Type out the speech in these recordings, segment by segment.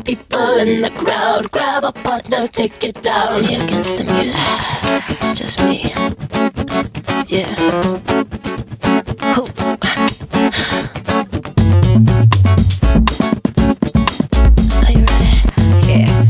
people in the crowd, grab a partner, take it down. It's me against the music. It's just me. Yeah. Who? Are you ready? Yeah.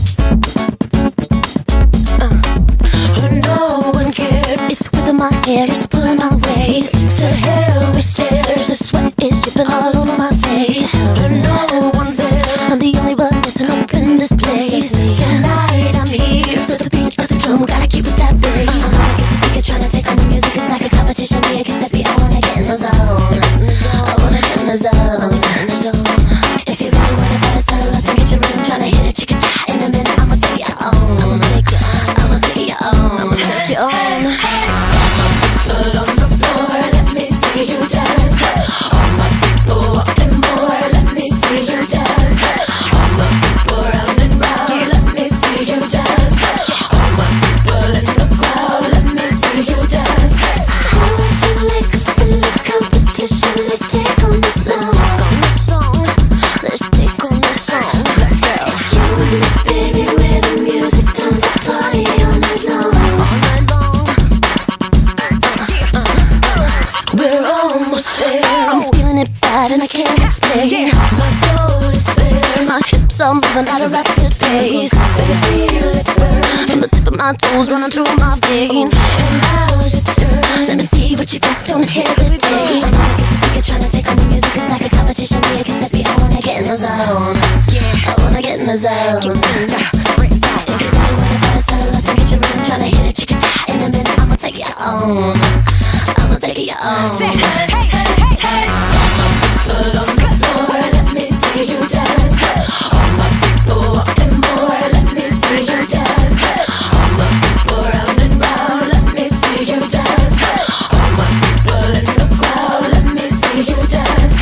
No one cares. It's whipping my hair, it's pulling my waist. To hell with stairs. The sweat is dripping all over my face. No one's there. I'm the only one messing up in this place. Tonight I'm here With the beat of the drum, gotta keep with that bass. I guess the speaker trying to take on the music. It's like a competition, me against that beat. I wanna get in the zone. I wanna get in the zone. If you really want it, better settle up and get your rhythm. Tryna hit it, chicken die in a minute. I'ma take it on. I'ma take it on. I'ma take it on. I'ma take it on. People on the floor, let me see you dance. All my people walking more, let me see you dance. All my people round and round, let me see you dance. All my people in the crowd, let me see you dance. How would you like a full competition? Let's take on the song. Let's take on the song. Let's go. It's you and me, baby, with the music. Time to party all night long. All night long. We're almost there. I'm feeling it bad and I can't explain. My soul is bare. My hips are moving at a rapid pace. Baby, feel it burn. From the tip of my toes running through my veins. And now's your turn. Let me see what you got, don't hesitate. I'm gonna get the speaker trying to take on the music. It's like a competition, me against that beat. I wanna get in the zone. I wanna get in the zone. If you really want it, better settle up and get your rhythm. Tryna hit it, chicken die in a minute. I'ma take it on. I'ma take it on. Hey, hey, hey, hey. People on the floor, let me see you dance. All my people walking more, let me see you dance. All my people round and round, let me see you dance. All my people in the crowd, let me see you dance.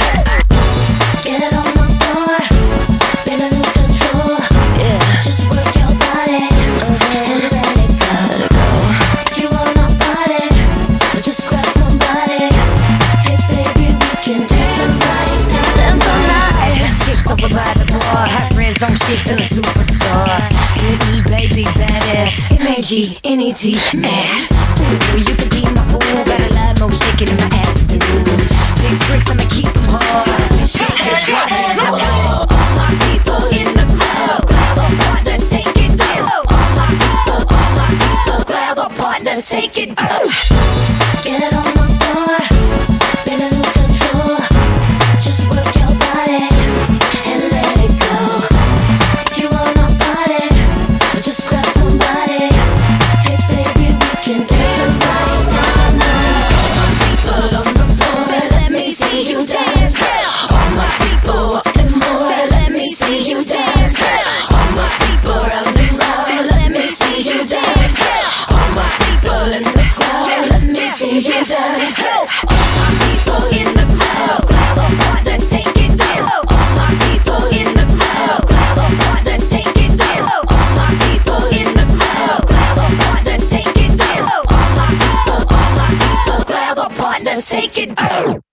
Get on the floor, baby, lose control. Just work your body and let it go. If you wanna party, just grab somebody. Hey baby, we can dance all night, dance all night. Chicks over by the bar, hot friends on shit to the superstar. Britney, baby, badass. M-A-G-N-E-T, mad. Ooh, you can be my boo. Got a lot more shaking in my ass to do. Big tricks, I'ma keep them hard. Shake it, drop it, go. All my people in the crowd, grab a partner, take it down. All my people, grab a partner, take it down. Get on the floor, baby, lose control. Just work your body and let it go. If you wanna party, just grab somebody. Hey baby, we can dance all night, dance all night. People on the floor, let me see you dance. All my people walking more, let me see you dance. All my people round and round, let me see you dance. All my people in the crowd, let me see you dance. All my people in the crowd, grab a partner, take it down. All my people in the crowd, grab a partner, take it down. All my people in the crowd, grab a partner, take it down. All my people, grab a partner, take it down.